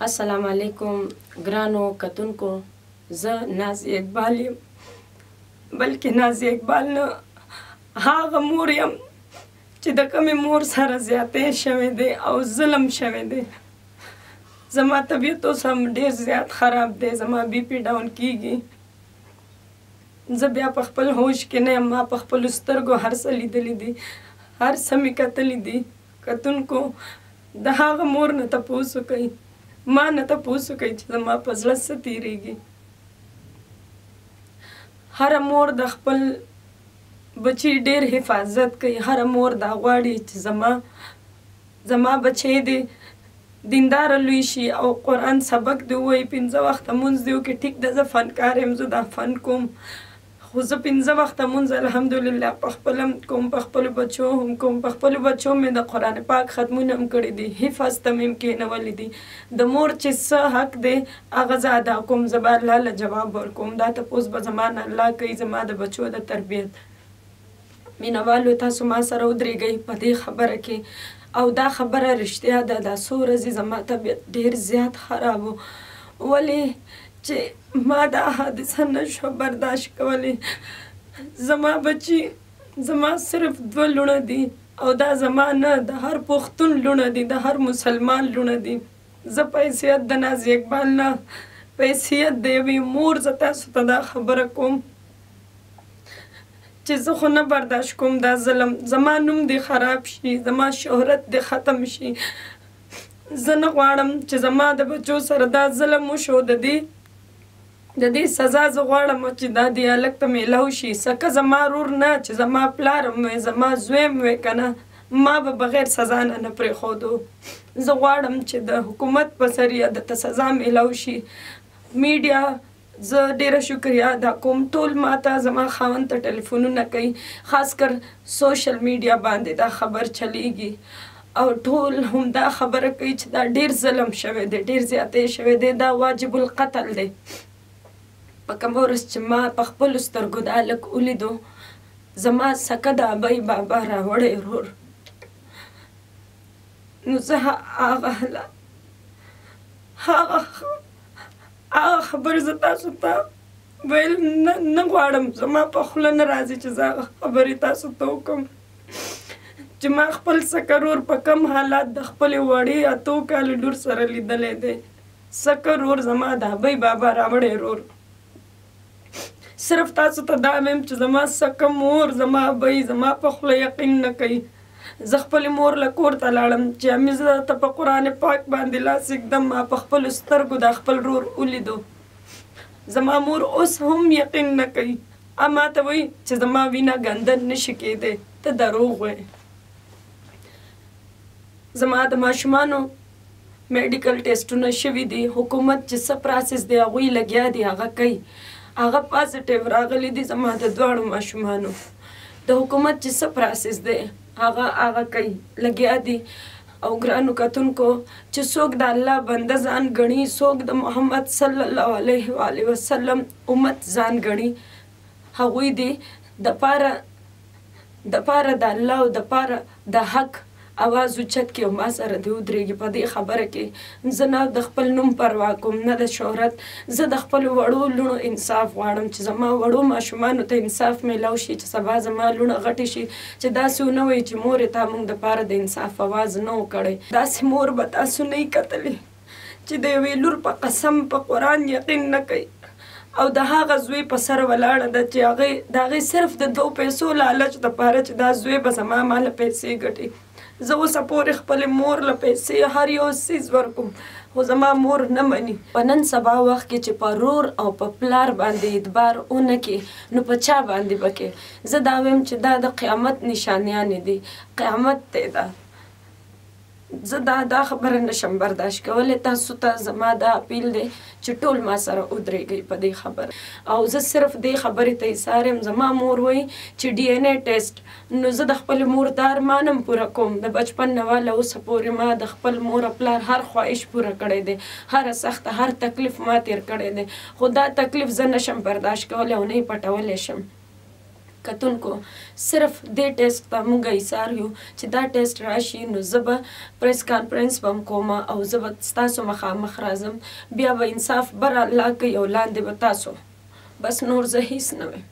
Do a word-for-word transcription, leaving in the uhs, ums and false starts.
السلام علیکم ګرانو کتونکو، زه نازیه اقبال یم، بلکې نازیه اقبال نه هغه مور یم چې د کومې مور سره زیاتی شوی دی او ظلم شوی دی. زما طبیعت اوس هم ډېر زیات خراب دی، زما بی پي ډاون کېږي. زه بیا په خپل هوش کې نه یم، ما په خپلو سترګو هر څه لیدلي دي، هر څه مې کتلي دي. کتونکو د هغه مور نه تپوس وکئ، ما نه تپوس وکئ چې زما په زړه څه تېرېږي. هره مور د خپل بچي ډېر حفاظت کوي، هره مور دا غواړي چې زما زما بچی دې دینداره لوی شي او قرآن سبق دې ووایي، پنځه وخته مونځ دې وکړي. ټیک ده، زه فنکار یم، زه دا فن کوم، خو زه پنځه وخته مونځ الحمدلله په خپله کوم، په خپلو بچو هم کوم. په خپلو بچو مې د قرآن پاک ختمونه هم کړي دي، حفظ ته مې هم کښېنولي دي. د مور چې څه حق دی هغه زه ادا کوم، زه به الله له جواب ورکوم. دا تپوس به زما نه الله کوي زما د بچو د تربیت. مینهوالو تاسو ما سره ودرېږئ په دې خبره کې، او دا خبره رښتیا ده. دا څو ورځې زما طبیعت ډېر زیات خراب و، ولې چې ما دا حادثه نه شوه برداشت کولی. زما بچي زما صرف دوه لوڼه دي، او دا زما نه د هر پښتون لوڼه دي، د هر مسلمان لوڼه دي. زه په حیثیت د نازیه اقبال نه، په حیثیت د یوې مور زه تاسو ته دا خبره کوم چې زه خو نه برداشت کوم دا ظلم. زما نوم دې خراب شي، زما شهرت دې ختم شي. زه نه غواړم چې زما د بچو سره دا ظلم وشو. د دې د دې سزا زه غواړم چې دا دې هلک ته میلاو شي. سکه زما رور نه چې زما پلار هم وی، زما زوی هم وی که نه، ما به بغیر سزا نه نه پرېښودو. زه غواړم چې د حکومت په ذریعه درته سزا میلاو شي. میډیا زه ډېره شکریه ادا کوم، ټول ما ته زما خاوند ته ټلیفونونه کوي، خاص کر سوشل میډیا باندې دا خبر چلیږي، او ټول هم دا خبره کوي چې دا ډېر ظلم شوی دی، ډېر زیاتی شوی دی، دا واجب القتل دی. په کومه ورځ چې ما په خپلو سترګو دا هلک ولیدو، زما سکه د ابۍ بابا راوړی ورور، نو زه هغه هغه هغه خبرې زه تاسو ته ویل نه نه غواړم. زما په خوله نه راځي چې زه هغه خبرې تاسو ته وکړم چې ما خپل سکرور په کم حالات د خپلې وړې اتو کالو لور سره لیدلی دی. سکرور زما د ابۍ بابا راوړی ورور. صرف تاسو ته دا ویم چې زما سکه مور، زما ابۍ زما په خوله یقین نه کوي. زه خپلې مور له کور ته لاړم چې امي زه ته په قرآن پاک باندې لاس ایږدم. ما په خپلو سترګو دا خپل رور ولیدو. زما مور اوس هم یقین نه کوي، ما ته وایي چې زما وینه ګنده نشي کېدی، ته دروغ وایې. زما د ماشومانو میډیکل ټیسټونه شوي دي، حکومت چې څه پراسس دی هغوی لګیا دي هغه کوي، هغه پازیټیو راغلی دي زما د دواړو ماشومانو. د حکومت چې څه پراسس دی هغه هغه کوي، لګیا دي. او ګرانو کتونکو چې څوک د الله بنده ځان ګڼي، څوک د محمد صلی الله علیه و آله وسلم امت ځان ګڼي، هغوی دې د پاره د پاره د الله او د پاره د حق اواز اوچت کړي او ما سره دې ودرېږي. په دې خبره کې زه نه د خپل نوم پروا کوم، نه د شهرت. زه د خپلو وړو لوڼو انصاف غواړم چې زما وړو ماشومانو ته انصاف میلاو شي، چې سبا زما لوڼه غټې شي چې داسې ونه وایي چې مورې تا موږ دپاره د انصاف اواز نه و کړی. داسې مور به تاسو نه یې کتلې چې د یوې لور په قسم په قرآن یقین نه کوي، او د هغه زوی په سر ولاړه ده چې هغې د هغې صرف د دو پیسو لالچ دپاره چې دا زوی به زما ما له پیسې ګټي. زه اوسه پورې خپلې مور له پیسې هر یو څیز ورکوم، خو زما مور نه مني. په نن سبا وخت کې چې په رور او په پلار باندې اعتبار ونه کړي نو په چا باندې به کوي؟ زه دا وایم چې دا د قیامت نشانیانې دي، قیامت دی دا. زه دا دا خبره نشم برداشت کولی. تاسو ته زما دا اپیل دی چې ټول ما سره ودرېږئ په دې خبره. او زه صرف دې خبرې ته ایثار یم. زما مور وایي چې ډي این اے ټیسټ، نو زه د خپلې مور دا ارمان هم پوره کوم. د بچپن نه واله اوسه پورې ما د خپل مور او پلار هر خواهش پوره کړی دی، هره سخته هر تکلیف ما تېر کړی دی، خو دا تکلیف زه نشم برداشت کولی او نه یې پټولی شم. کتونکو صرف دې ټیسټ ته موږ ایثار یو چې دا ټیسټ راشي نو زه به پریس کانفرنس به هم کوم او زه به ستاسو مخامخ راځم بیا به انصاف بر الله کوي او لاندې به تاسو بس نور زه هیڅ نه ویم